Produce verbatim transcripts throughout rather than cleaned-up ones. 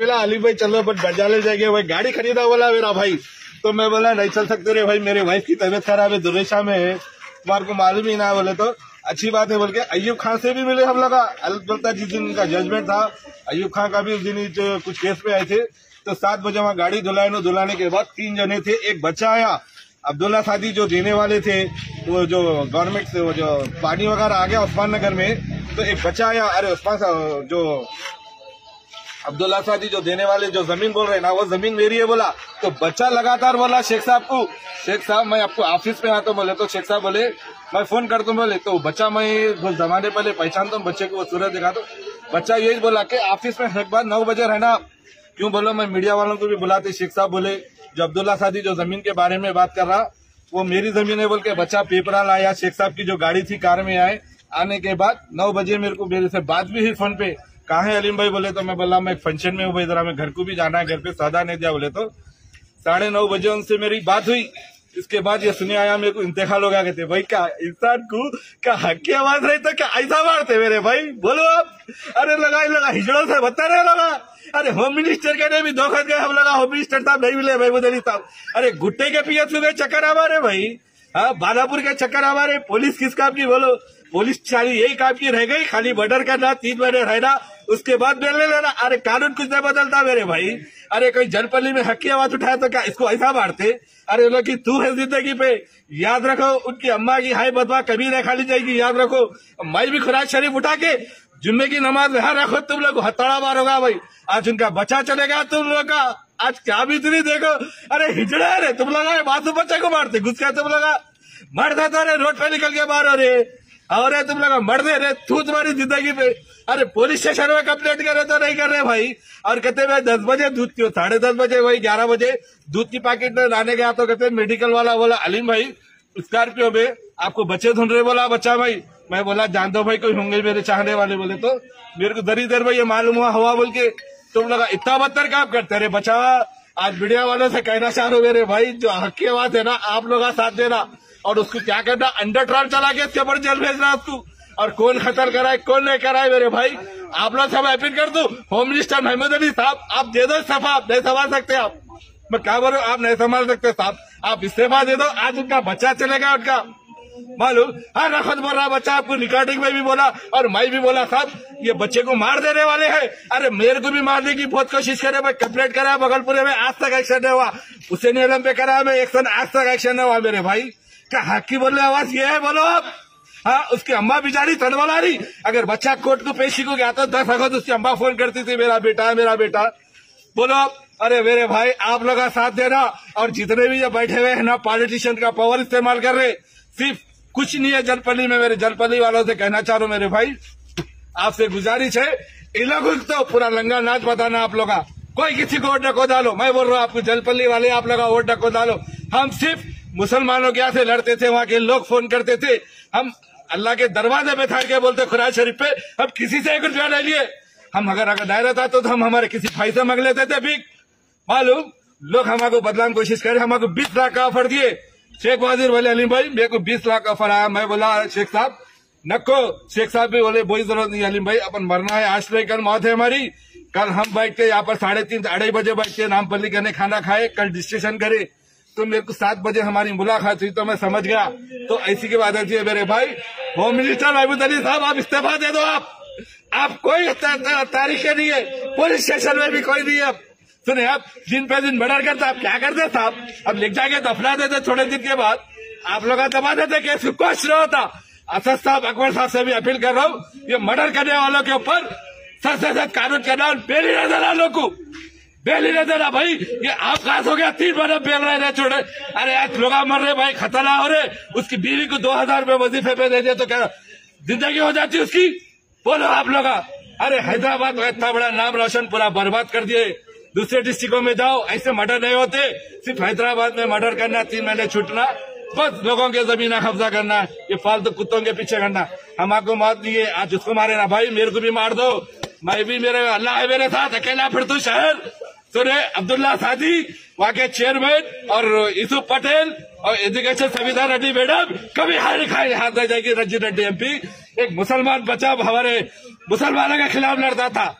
बोला अली भाई चलो बट बजाले जाएंगे, भाई गाड़ी खरीदा बोला मेरा भाई। तो मैं बोला नहीं चल सकते रे भाई, मेरे वाइफ की तबीयत खराब है, दुरेशा में है, तुम्हारे को मालूम ही ना। बोले तो अच्छी बात है बोल के अयूब खान से भी मिले हम लोग। अलबत्ता जिस दिन उनका जजमेंट था अयूब खान का भी उस दिन जो कुछ केस पे आए थे, तो सात बजे वहाँ गाड़ी धुलाए। धुलाने के बाद तीन जने थे, एक बच्चा आया। अब्दुल्ला सादी जो देने वाले थे वो जो गवर्नमेंट से वो जो पानी वगैरह आ गया उस्मान नगर में, तो एक बच्चा आया। अरे उस्मान जो अब्दुल्ला सादी जो देने वाले जो जमीन बोल रहे ना, वो जमीन मेरी है बोला। तो बच्चा लगातार बोला शेख साहब को, शेख साहब मैं आपको ऑफिस में आता हूँ। बोले तो शेख साहब बोले मैं फोन कर दूं। बोले तो बच्चा मैं कुछ जमाने पहले पहचानता हूँ बच्चे को, वो सूरत दिखा दो। बच्चा यही बोला कि ऑफिस में एक बार नौ बजे रहना। क्यों बोलो, मैं मीडिया वालों को भी बुलाते। शेख साहब बोले जो अब्दुल्ला सादी जो जमीन के बारे में बात कर रहा वो मेरी जमीन है बोल के बच्चा पेपर लाया। शेख साहब की जो गाड़ी थी कार में आए। आने के बाद नौ बजे मेरे को मेरे से बात भी हुई फोन पे। कहाँ है अलीम भाई? बोले तो मैं बोला मैं एक फंक्शन में हूँ भाई, जरा मैं घर को भी जाना है, घर पे सौदा नहीं दिया। बोले तो साढ़े नौ बजे उनसे मेरी बात हुई। इसके बाद ये सुने आया मेरे को इंतकाल हो गया। कहते भाई क्या इंसान को क्या हक की आवाज रही तो क्या ऐसा मारते मेरे भाई? बोलो आप। अरे लगा लगा हिजड़ों से बता रहे लगा। अरे होम मिनिस्टर के ने भी धोखा गए हम लगा, होम मिनिस्टर साहब नहीं मिले महमूद अली साहब। अरे गुट्टे के पीएचयू के चक्कर हमारे भाई, हाँ बालापुर के चक्कर हमारे। पुलिस किस काम की बोलो? पुलिस चाली यही काम की रह गई, खाली मर्डर करना, तीन महीने रहना, उसके बाद बेलने लेना। अरे कानून कुछ नहीं बदलता मेरे भाई। अरे कोई जनपल्ली में हक की आवाज उठाया तो क्या इसको ऐसा मारते? अरे लोग की तू है जिंदगी पे, याद रखो उनकी अम्मा की हाय बदवा कभी नहीं खाली जाएगी, याद रखो। मैं भी खुराज शरीफ उठा के जुम्मे की नमाज यहाँ रखो, तुम लोग हथौड़ा मारोगा भाई। आज उनका बच्चा चलेगा तुम लोग का, आज क्या भी तुम देखो। अरे हिजड़ा रे तुम लोग, मासूम बच्चे को मारते घुस के तुम लोग मर जाता रे, रोड पे निकल के मारो रे। और तुम लोग मर दे रे, तू तुम्हारी जिंदगी पे। अरे पुलिस स्टेशन में कंप्लेंट करे तो नहीं कर रहे भाई। और कहते भाई दस बजे दूध क्यों, साढ़े दस बजे वही ग्यारह बजे दूध की पैकेट में लाने गया तो कहते मेडिकल वाला बोला अलीम भाई स्कॉर्पियो में आपको बच्चे ढूंढ रहे। बोला बच्चा भाई, मैं बोला जान दो भाई कोई होंगे मेरे चाहने वाले। बोले तो मेरे को दरी देर भाई ये मालूम हुआ हुआ बोल के तुम लोग इतना बदतर काम करते रहे। बचावा आज मीडिया वालों से कहना चाह रहे हो मेरे भाई, जो हक की बात है ना आप लोग साथ देना और उसको क्या करना, अंडर ट्रायल चला के इसके ऊपर जेल भेजना उसको। और कौन खतर कराए कौन नहीं कराए मेरे भाई, आप लोग सब अपील कर दो। होम मिनिस्टर महमूद अली साहब आप दे दो इस्तीफा, आप नहीं संभाल सकते। आप मैं क्या बोलूं, आप नहीं संभाल सकते साहब, आप इस्तीफा दे दो। आज उनका बच्चा चलेगा उनका मालूम। हाँ रखत बोल रहा बच्चा, आपको रिकॉर्डिंग में भी बोला और मैं भी बोला साहब ये बच्चे को मार देने वाले हैं। अरे मेरे को भी मारने की बहुत कोशिश करे, मैं कंप्लेंट करा बगलपुरे में, आज तक एक्शन नहीं हुआ। हुसैन आलम पे करा मैं एक्शन, आज तक एक्शन नहीं हुआ मेरे भाई। क्या हक की बोलने आवाज ये है बोलो आप? हाँ उसकी अम्मा बेचारी तनवाला रही। अगर बच्चा कोर्ट को पेशी को गया तो दस वक्त उसकी अम्मा फोन करती थी मेरा बेटा है मेरा बेटा। बोलो आप। अरे मेरे भाई आप लोग का साथ देना। और जितने भी ये बैठे हुए हैं ना पॉलिटिशियन का पावर इस्तेमाल कर रहे, सिर्फ कुछ नहीं है जनपल्ली में। मेरे जनपल्ली वालों से कहना चाह रहा हूँ मेरे भाई, आपसे गुजारिश है इन लोगों को तो पूरा लंगा नाच बताना आप लोग का। कोई किसी को वोट नको डालो, मैं बोल रहा हूँ आपको जनपल्ली वाले आप लोग वोट नको डालो। हम सिर्फ मुसलमानों के यहाँ से लड़ते थे, वहाँ के लोग फोन करते थे, हम अल्लाह के दरवाजे पे था के बोलते खुराज शरीफ पे, हम किसी से एक रुपया नहीं लिए। हम अगर अगर नहीं रहता तो हम हमारे किसी भाई से मांग लेते थे भीख मालूम। लोग हमारे बदलाने की कोशिश करे, हमारे बीस लाख का ऑफर दिए। शेख वजीर बोले अलीम भाई मेरे को बीस लाख का ऑफर आया। मैं बोला शेख साहब नको। शेख साहब भी बोले कोई जरूरत नहीं अलीम भाई, अपन मरना है आज नहीं कल मौत है हमारी। कल हम बैठ के यहाँ पर साढ़े तीन अढ़ाई बजे बैठ के नामपल्ली करने खाना खाए, कल डिस्कशन करे। तो मेरे को सात बजे हमारी मुलाकात हुई तो मैं समझ गया। तो ऐसी की बात है मेरे भाई, होम मिनिस्टर महमूद अली साहब आप इस्तीफा दे दो। आप आप कोई तारीख नहीं है, पुलिस स्टेशन में भी कोई नहीं है। सुने आप दिन पे दिन मर्डर करते, आप क्या करते साहब? अब लिख जाके दफना देते, थोड़े दिन के बाद आप लोग दबा देते केस कुछ नहीं होता। असद साहब अकबर साहब से भी अपील कर रहा हूँ, ये मर्डर करने वालों के ऊपर सख्त से सख्त कानून करना और बेल ही नहीं देना लोग को, बेल ही नहीं देना भाई। ये आपघात हो गया, तीन महीने बेल रहे रहे छोड़े। अरे आज लोग मर रहे भाई, खतरा हो रहे। उसकी बीवी को दो हजार रूपये वजीफे पे दे दिए तो क्या जिंदगी हो जाती उसकी? बोलो आप लोग। अरे हैदराबाद में इतना बड़ा नाम रोशन पूरा बर्बाद कर दिए। दूसरे डिस्ट्रिक्टों में जाओ ऐसे मर्डर नहीं होते, सिर्फ हैदराबाद में मर्डर करना, तीन महीने छूटना, बस लोगों के जमीन कब्जा करना, ये फालतू कुत्तों के पीछे करना। हम आपको मौत नहीं है, आज उसको मारे ना भाई, मेरे को भी मार दो, मैं भी, मेरे अल्लाह है मेरे साथ, अकेला फिर तू शहर। सुने अब्दुल्ला सादी वहाँ के चेयरमैन और यूसुफ पटेल और एजुकेशन सविता रेड्डी मैडम कभी हार खाए हाथ दे जाएगी। रंजीत रेड्डी एमपी एक मुसलमान बच्चा हमारे मुसलमानों के खिलाफ लड़ता था,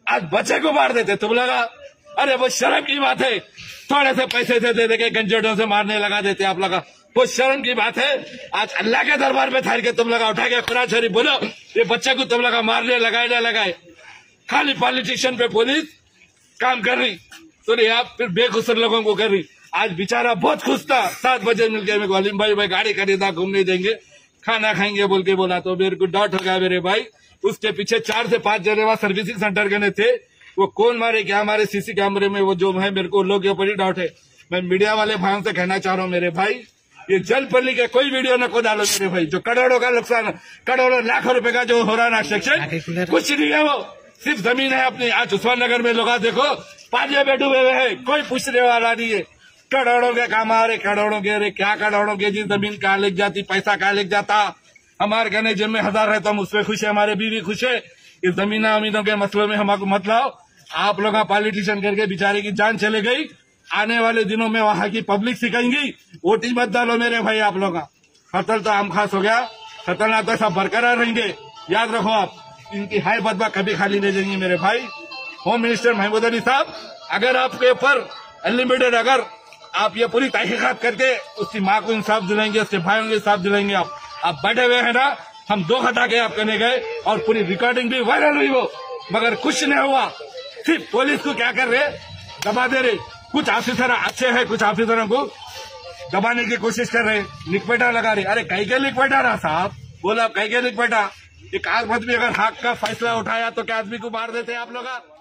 आज बच्चे को मार देते तुम लगा। अरे वो शर्म की बात है, थोड़े से पैसे से दे दे के गंजेटों से मारने लगा देते आप लगा, वो शर्म की बात है। आज अल्लाह के दरबार में ठहर के तुम लगा उठा के कुरान शरीफ बोलो, ये बच्चे को तुम लगा मारने लगाए ना लगाए। खाली पॉलिटिशियन पे पुलिस काम कर रही, तो आप फिर बेकसूर लोगों को कर रही। आज बेचारा बहुत खुश था, सात बजे मिलकर मेरे को अलीम भाई भाई गाड़ी खरीदा, घूमने देंगे, खाना खाएंगे बोल के बोला, तो मेरे को डाउट हो गया मेरे भाई। उसके पीछे चार से पांच जने वहां सर्विसिंग सेंटर के थे, वो कौन मारे क्या मारे सीसी कैमरे में वो जो है, मेरे को लोग के ऊपर ही डाउट है। मैं मीडिया वाले भाइयों से कहना चाह रहा हूँ मेरे भाई, ये जलपल्ली के कोई वीडियो न को डालो मेरे भाई। जो करोड़ों का नुकसान, करोड़ों लाखों रुपए का जो हो रहा ना सेक्शन, कुछ नहीं है, वो सिर्फ जमीन है अपनी। आज उस्मान नगर में लोग देखो पाजे में डूबे हुए हैं, कोई पूछने वाला नहीं है। करोड़ों के काम आ रहे, करोड़ों के, अरे क्या करोड़ों के जी, जमीन कहाँ लग जाती, पैसा कहाँ लग जाता। हमारे कहने जिम में हजार है तो हम उसमें खुश है, हमारे बीवी खुश है। इस जमीना अमीनों के मसलों में हमको मत लाओ। आप लोग पॉलिटिशियन करके बेचारे की जान चले गई। आने वाले दिनों में वहां की पब्लिक सिखाएंगी, वोटी मत डालो मेरे भाई आप लोग। खतल तो हम खास हो गया, खतरनाक तो सब बरकरार रहेंगे। याद रखो आप, इनकी हाई बदबा कभी खाली नहीं जाएंगी मेरे भाई। होम मिनिस्टर महमूद अली साहब, अगर आपके ऊपर अनलिमिटेड, अगर आप ये पूरी तहकीकात करके उसकी माँ को इंसाफ दिलाएंगे, उसके भाइयों को इंसाफ दिलाएंगे, आप आप बैठे हुए हैं ना। हम दो हटा के आप करने गए और पूरी रिकॉर्डिंग भी वायरल हुई वो, मगर कुछ नहीं हुआ। सिर्फ पुलिस को क्या कर रहे, दबा दे रहे। कुछ ऑफिसर अच्छे हैं, कुछ ऑफिसरों को दबाने की कोशिश कर रहे, लिखपेटा लगा रहे। अरे कहीं के लिखपेटा रहा साहब, बोला कहीं के लिखपेटा। एक आदमी अगर हक का फैसला उठाया तो क्या आदमी को मार देते आप लोग।